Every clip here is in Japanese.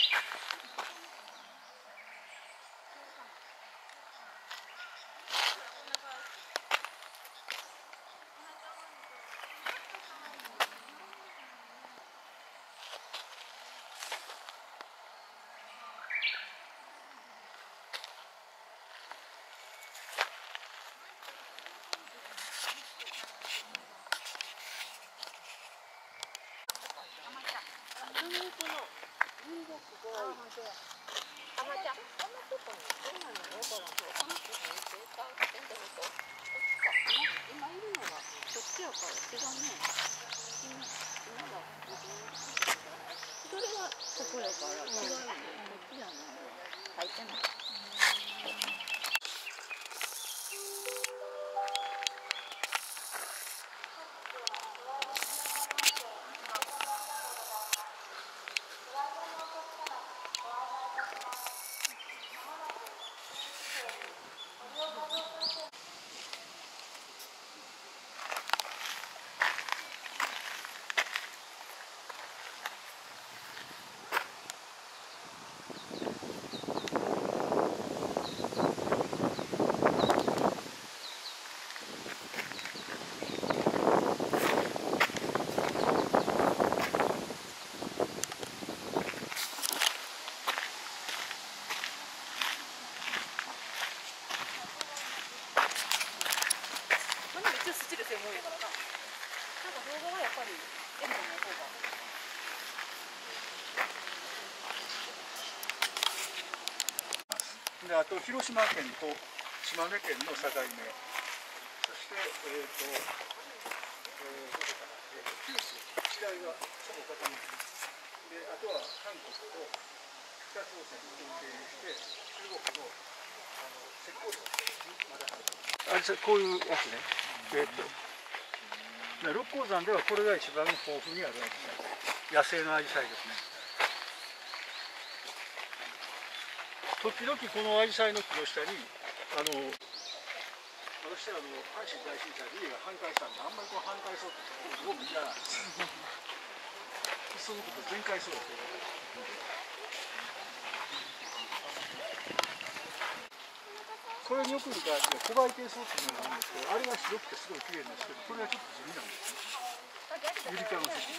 であと広島県と島根県の境目、そして九州一帯がほぼ傾きで、あとは韓国と北朝鮮を経由して中国の石膏像まだある。こういうやつね。六甲山ではこれが一番豊富にあるアジサイ、野生のアジサイですね。時々このアジサイの木の下に私阪神大震災で家が半壊したんで、あんまりこう半壊そうって僕も嫌なんです。そのこと全壊そうっていうこれによく似たコバイケイソウっていうのがあるんですけど、あれが白くてすごい綺麗なんですけど、これはちょっと地味なんですね。ユリ科の石。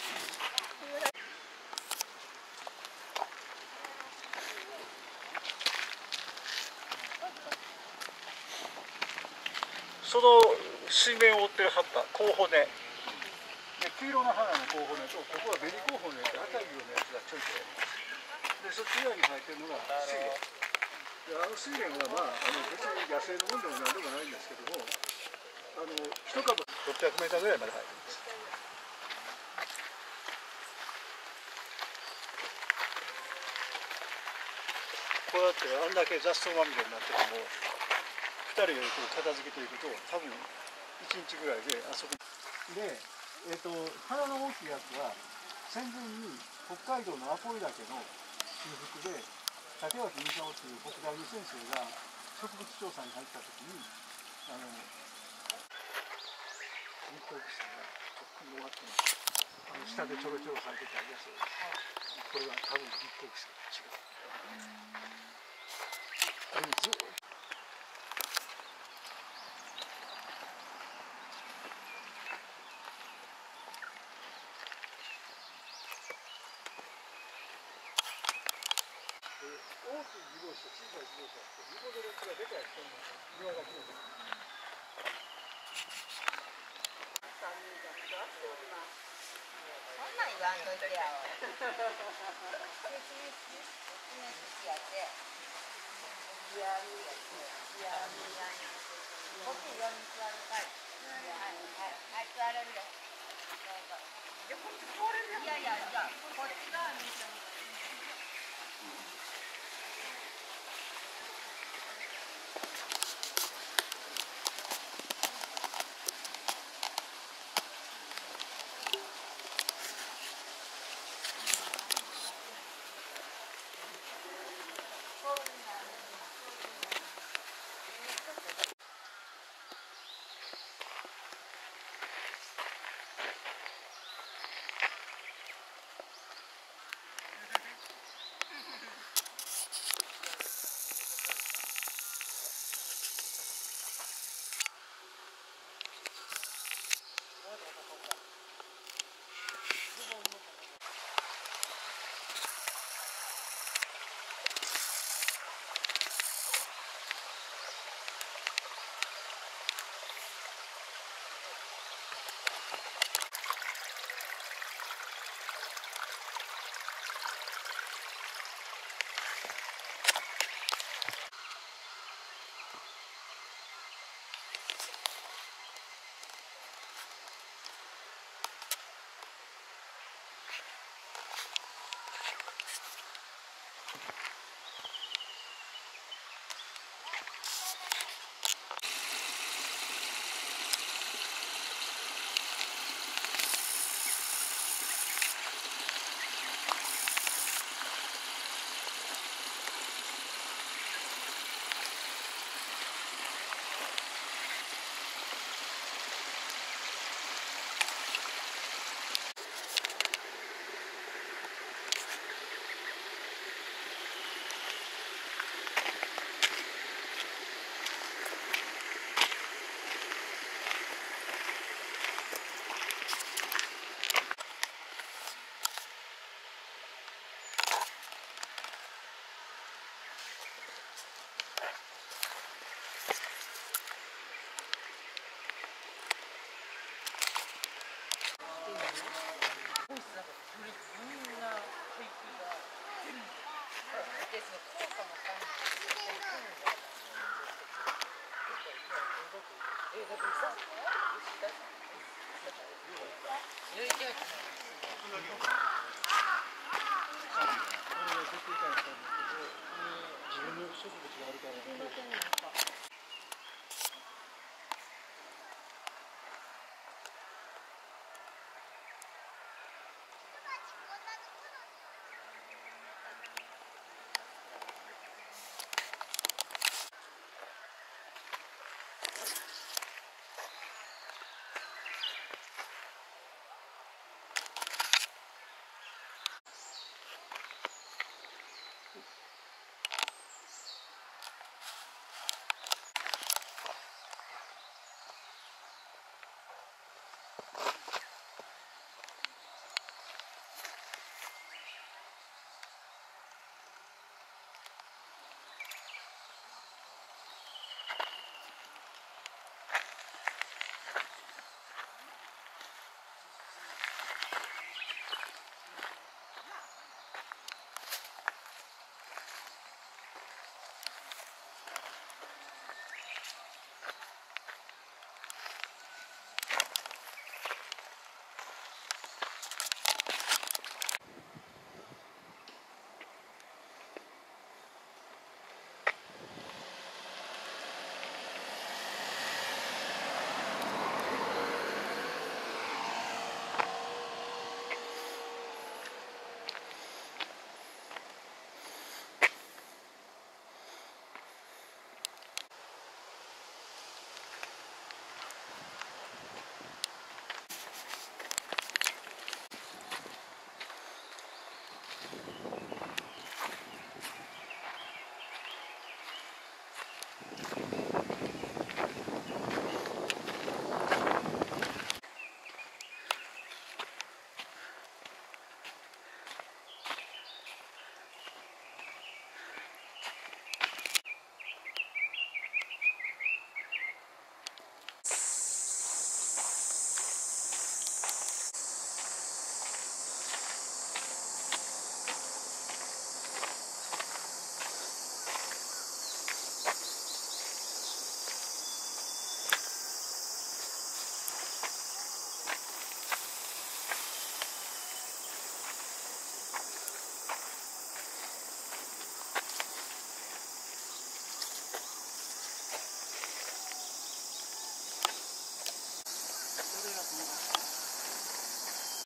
その水面を覆ってる葉っぱ、コウホネ。黄色の花のコウホネと、ここはベニコウホネって赤いようなやつがちょいちょいあります。で、そっち側に生えてるのが水蓮。水蓮は別に野生のもんでもなんでもないんですけども、一株600メーターぐらいまで生えてます。こうやってあんだけ雑草まみれになってても、2人が片付けていくと、多分1日ぐらいであそこで、花の大きいやつは戦前に北海道のアポイ岳の修復で竹脇美沙夫という北大の先生が植物調査に入った時に日光石がとっくに終わってます。下でちょろちょろ生えてたりやそうです。これは多分日光石が違う。ずっと大きい自動車、小さい自動車って溝の列がでかい人の庭が広い。 そんなん言わんといてやわ。こっち岩に座るかい。はい、座れるよ。いやいや、じゃあこっち側に。 自分の植物があるから。